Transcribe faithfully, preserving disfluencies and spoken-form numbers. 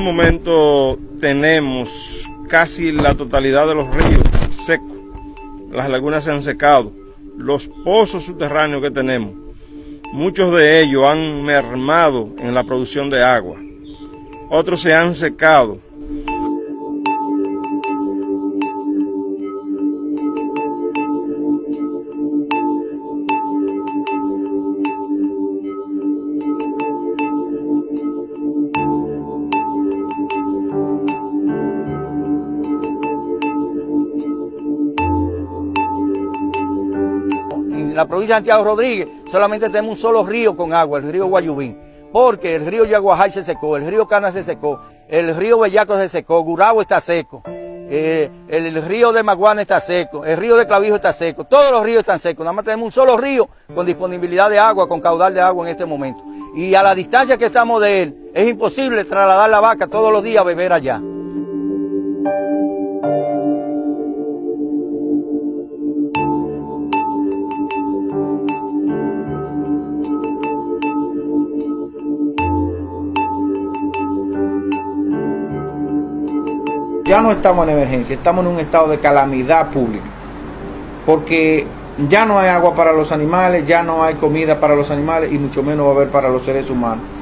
momentos tenemos casi la totalidad de los ríos secos, las lagunas se han secado, los pozos subterráneos que tenemos, muchos de ellos han mermado en la producción de agua, otros se han secado. En la provincia de Santiago Rodríguez solamente tenemos un solo río con agua, el río Guayubín, porque el río Yaguajay se secó, el río Cana se secó, el río Bellaco se secó, Gurabo está seco, eh, el, el río de Maguana está seco, el río de Clavijo está seco, todos los ríos están secos, nada más tenemos un solo río con disponibilidad de agua, con caudal de agua en este momento. Y a la distancia que estamos de él, es imposible trasladar la vaca todos los días a beber allá. Ya no estamos en emergencia, estamos en un estado de calamidad pública, porque ya no hay agua para los animales, ya no hay comida para los animales y mucho menos va a haber para los seres humanos.